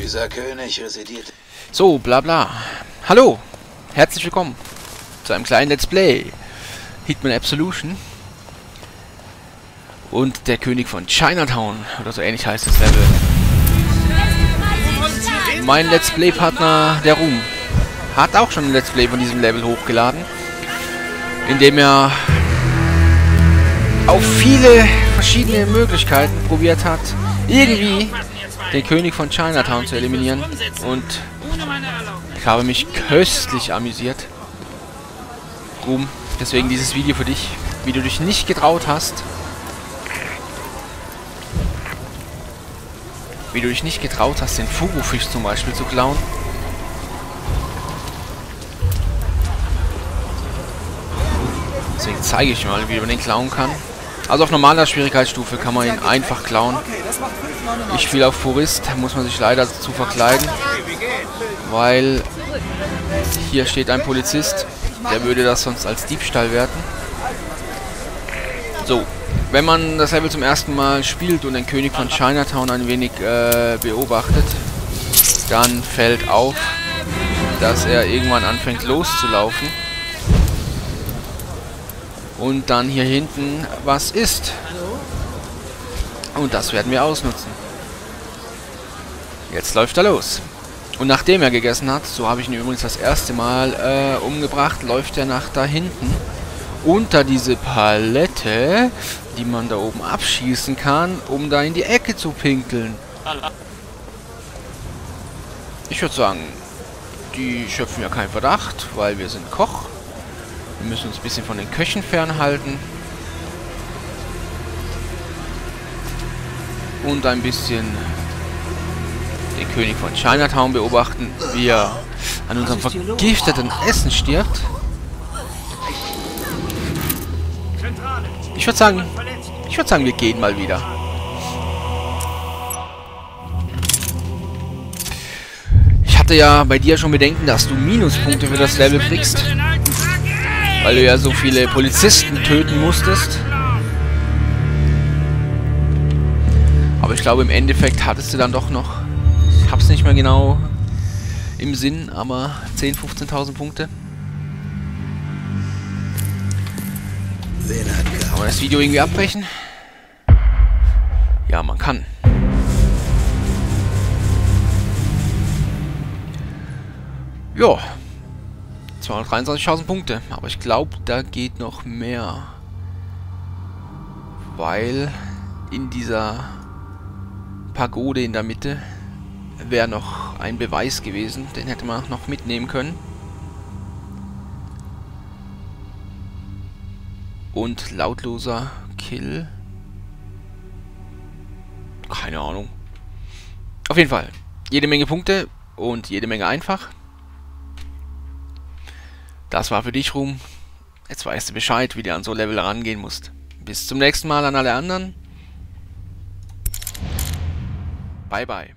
Dieser König residiert. So, bla bla. Hallo, herzlich willkommen zu einem kleinen Let's Play. Hitman Absolution. Und der König von Chinatown, oder so ähnlich heißt das Level. Mein Let's Play-Partner, der Ruhm, hat auch schon ein Let's Play von diesem Level hochgeladen, in dem er auf viele verschiedene Möglichkeiten probiert hat, irgendwie den König von Chinatown zu eliminieren. Und ich habe mich köstlich amüsiert. Ruhm, deswegen dieses Video für dich, wie du dich nicht getraut hast. Wie du dich nicht getraut hast, den Fugu-Fisch zum Beispiel zu klauen. Deswegen zeige ich mal, wie man den klauen kann. Also auf normaler Schwierigkeitsstufe kann man ihn einfach klauen. Ich spiele auf Purist, muss man sich leider dazu verkleiden. Weil hier steht ein Polizist, der würde das sonst als Diebstahl werten. So. Wenn man das Level zum ersten Mal spielt und den König von Chinatown ein wenig beobachtet, dann fällt auf, dass er irgendwann anfängt loszulaufen und dann hier hinten was ist. Und das werden wir ausnutzen. Jetzt läuft er los. Und nachdem er gegessen hat, so habe ich ihn übrigens das erste Mal umgebracht, läuft er nach da hinten unter diese Palette, die man da oben abschießen kann, um da in die Ecke zu pinkeln. Ich würde sagen, die schöpfen ja keinen Verdacht, weil wir sind Koch. Wir müssen uns ein bisschen von den Köchen fernhalten. Und ein bisschen den König von Chinatown beobachten, wie er an unserem vergifteten Essen stirbt. Ich würde sagen, wir gehen mal wieder. Ich hatte ja bei dir schon Bedenken, dass du Minuspunkte für das Level kriegst, weil du ja so viele Polizisten töten musstest. Aber ich glaube, im Endeffekt hattest du dann doch noch, ich hab's nicht mehr genau im Sinn, aber 10.000, 15.000 Punkte. Kann man das Video irgendwie abbrechen? Ja, man kann. Ja. 223.000 Punkte. Aber ich glaube, da geht noch mehr. Weil in dieser Pagode in der Mitte wäre noch ein Beweis gewesen. Den hätte man noch mitnehmen können. Und lautloser Kill. Keine Ahnung. Auf jeden Fall. Jede Menge Punkte und jede Menge einfach. Das war für dich, Ruhm. Jetzt weißt du Bescheid, wie du an so Level rangehen musst. Bis zum nächsten Mal an alle anderen. Bye, bye.